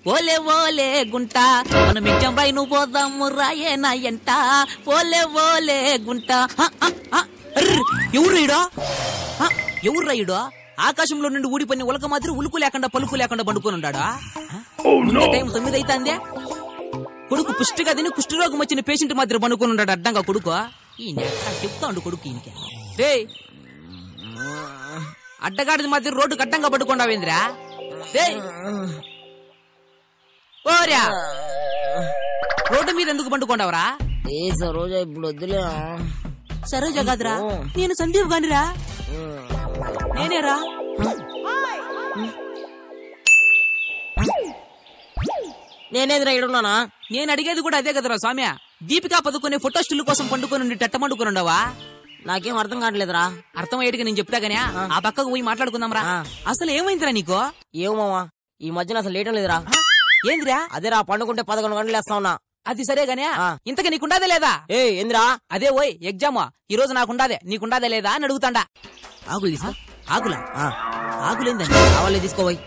ఓలే ఓలే గుంట మనం ఎగ్జామ్ రాయి నువ్వు పోదాము రాయేనా ఎంట ఓలే ఓలే గుంట. ఎవరు రైడా ఎవరు రైడా ఆకాశంలో నుండి ఊడిపోయిన ఉలక మాదిరి ఉలుకు లేకుండా పలుకు లేకుండా పండుకొని ఉన్నాడా? టైం 9 అవుతుందే. కొడుకు పుష్టిగా తిని కుష్ఠరోగం వచ్చిన పేషెంట్ మాదిరి పండుకొని ఉన్నాడు అడ్డంగా కొడుకు. ఈయన చెప్తా ఉండు కొడుకు ఈయనకి. రే అడ్డగాడిది మాదిరి రోడ్డు అడ్డంగా పడుకోండావేంద్రా? ఓరా రోడ్డు మీద ఎందుకు పండుకోండావరా? సరోజ ఇప్పుడు వద్దులే. సరోజ కాదురా, నేను సందీప్ గానిరా. నేనేరా. నేనేదిరా ఇడున్నానా? నేను అడిగేది కూడా అదే కదరా స్వామి. దీపికా పదుకునే ఫోటో స్టిల్ కోసం పండుకొని టట్టమండుకొని ఉండవా? నాకేం అర్థం కావట్లేదురా. అర్థమయ్యేటిగా నేను చెప్తా గానీ ఆ పక్కకు పోయి మాట్లాడుకుందాంరా. అసలు ఏమైందిరా నీకో? ఏమోమా ఈ మధ్యన అసలు లేయటం లేదురా. ఏందిరా? అదేరా పండుకుంటే 11 గంటలు వేస్తా ఉన్నా. అది సరే గానీ ఇంతకీ నీకుండాదే లేదా? ఏందిరా? అదే ఓయ్ ఎగ్జామ్ ఈ రోజు నాకుండాదే నీకుండాదే లేదా అని అడుగుతాండా. ఆకులు తీసుకో. ఆకులా? ఆకులేందండి? కావాలే తీసుకోబోయ్.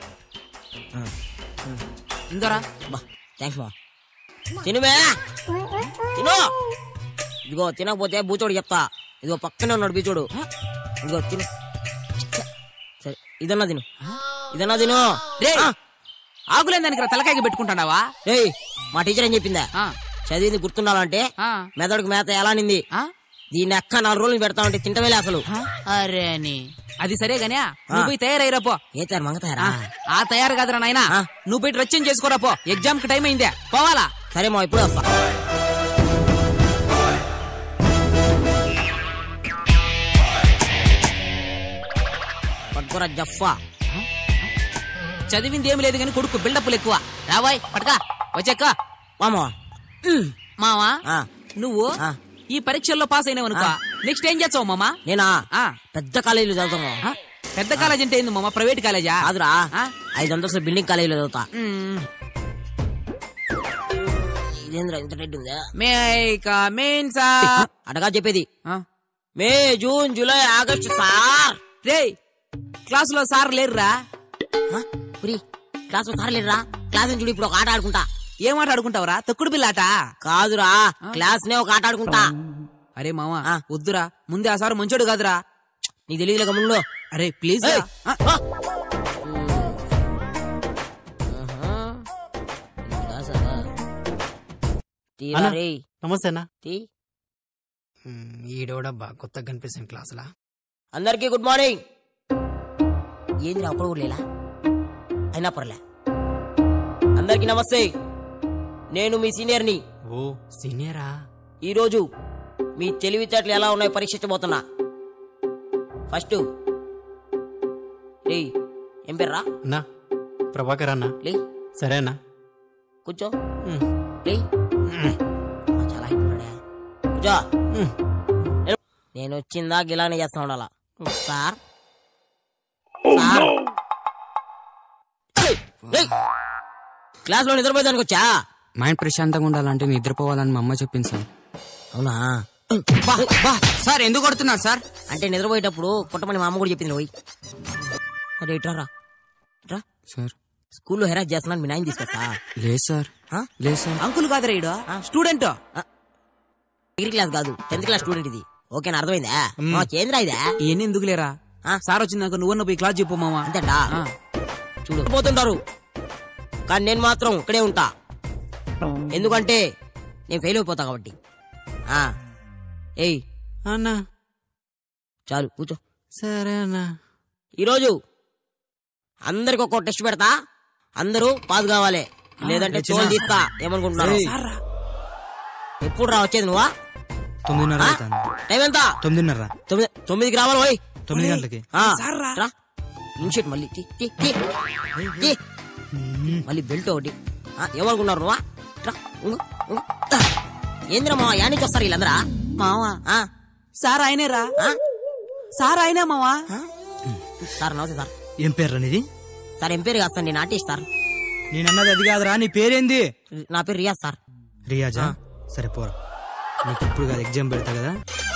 ఇందరా బా థ్యాంక్స్ మా. తినుమే తిను. ఇదిగో తినకపోతే బూచోడు చెప్తా. ఇదిగో పక్కనే ఉన్నాడు బీచోడు. ఇదిగో తిను. సరే ఇదన్నా తిను. ఇదన్నా తిను. రే ఆకులేందానికి తలకాయకి పెట్టుకుంటాడావా? ఏయ్ మా టీచర్ ఏం చెప్పిందా? చదివింది గుర్తుండాలంటే మెదడుకు మేత ఎలా నింది. దీన్ని అక్క 4 రోజులు పెడతామంటే తింటవేలే అసలు. అరే అని అది సరే గానీ నువ్వు పోయి తయారైరాపో. ఏ తయారు మంగ తయారా? ఆ తయారు కాదురా నాయనా, నువ్వు పోయి రచ్చం చేసుకోరాపో. ఎగ్జామ్ కి టైం అయిందే, పోవాలా? సరే మా ఇప్పుడు వస్తా. పట్టుకోరా జఫా. చదివింది ఏమి లేదు గానీ కొడుకు బిల్డప్లు ఎక్కువ. రావాయ్ పట్టుకా వచ్చాక. మామా మావా నువ్వు ఈ పరీక్షల్లో పాస్ అయినావనుకో నెక్స్ట్ ఏం చేస్తావు మామా? నేనా పెద్ద కాలేజీలో చదువుతాను. పెద్ద కాలేజ్ అంటే ఏంది మామా? ప్రైవేట్ కాలేజా? కాదురా 5 అంతస్తుల బిల్డింగ్ కాలేజీలో చదువుతా. ఇదేంద్రా ఇంత రెడ్డి ఉందా? అడగా చెప్పేది May June July August sir. రే క్లాసులో సార్ లేరురా? క్లాస్ లో సార్ లేరురా? క్లాస్ నుంచి ఇప్పుడు ఒక ఆట ఆడుకుంటా. ఏం ఆట ఆడుకుంటావురా? తొక్కుడు బిల్లాట? కాదురా క్లాస్ నే ఒక ఆట ఆడుకుంటా. అరే మామా వద్దురా, ముందే ఆ సార్ మంచోడు కాదురా. నీకు తెలియలేక ముందు. అరే ప్లీజ్. నమస్తే అన్న. ఈడోడబ్బా కొత్తగా కనిపిస్తుంది క్లాస్ లా. అందరికి గుడ్ మార్నింగ్. ఏంది అప్పుడు కూడా లేలా? అయినా పర్లే. అందరికి నమస్తే, నేను మీ సీనియర్ని. ఓ సీనియరా? ఈరోజు మీ తెలివితేటలు ఎలా ఉన్నాయో పరీక్షించబోతున్నా. ఫస్ట్ ఏం పేర్రా? అన్నా ప్రభాకర్ అన్న. లే సరే అన్న. కూర్చో. చాలా కూర్చో. నేను వచ్చిందా గిలానే చేస్తా ఉండాలా? సార్ క్లాస్ లో నిద్రపోయేదానికి వచ్చా? మైండ్ ప్రశాంతంగా ఉండాలంటే నిద్రపోవాలని మా అమ్మ చెప్పింది సార్. అవునా? సార్ ఎందుకు కొడుతున్నారు సార్? అంటే నిద్రపోయేటప్పుడు కొట్టమని మా అమ్మ కూడా చెప్పింది. పోయి అరే ఇట్రా సార్. స్కూల్లో హెరాస్ చేస్తున్నాను మీ నాయన తీసుకొస్తా. లేదు సార్. లేదు సార్. అంకుల్ కాదురా ఈడో స్టూడెంట్. డిగ్రీ క్లాస్ కాదు 10th క్లాస్ స్టూడెంట్. ఇది ఓకేనా? అర్థమైందా? కేంద్ర ఇదా? ఇవన్నీ ఎందుకు లేరా? సార్ వచ్చిందాక నువ్వన్న పోయి క్లాస్ చెప్పు మామా. అంతేటా? చూడు పోతుంటారు కానీ నేను మాత్రం ఇక్కడే ఉంటా. ఎందుకంటే నేను ఫెయిల్ అయిపోతా కాబట్టి. ఏయ్ అన్నా చాలు కూర్చో. సరే అన్నా. ఈరోజు అందరికి ఒక్కో టెస్ట్ పెడతా. అందరూ పాస్ కావాలి, లేదంటే తోలు తీస్తా. ఏమనుకుంటున్నారు? ఎప్పుడు రా వచ్చేది నువ్వా? 9:30. టైం ఎంత? 9:30. 9కి రావాలి. పోయి 9 గంటలకి. ఇన్షర్ట్ మళ్ళీ మళ్ళీ బెల్ట్ ఒకటి. ఏమనుకున్నారు నువ్వా? ఏంద్రమ్మా యానికి వస్తారు వీళ్ళందరా? మావా సార్ ఆయనేరా? సార్ ఆయనే మావా. సార్ నమస్తే సార్. ఏం పేరు నీది? సార్ ఏం పేరు కాదు సార్, నేను ఆర్టిస్ట్ సార్. నేనన్నది అది కాదురా, నీ పేరేంది? నా పేరు రియాజ్ సార్. రియాజా? సరే పోరా, నీకు ఇప్పుడు కాదు ఎగ్జామ్ పెడతా కదా.